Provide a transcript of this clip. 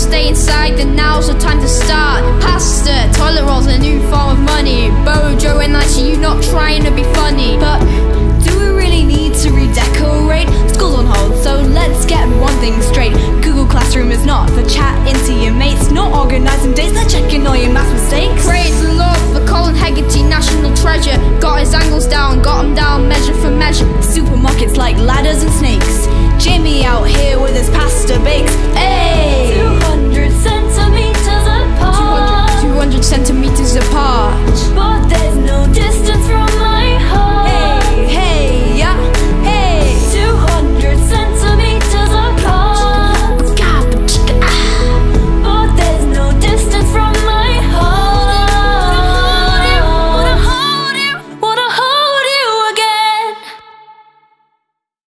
stay inside, then now's the time to start. Pasta, toilet rolls, a new form of money. Bojo and Nighty, you not trying to be funny. But do we really need to redecorate? School's on hold, so let's get one thing straight. Google Classroom is not for chatting to your mates, not organising dates, they're checking all your math mistakes. Praise the Lord for Colin Hegarty, national treasure. Got his angles down, got him down measure for measure. Supermarkets like ladders and snakes. Jimmy out here with his pasta bakes. Hey!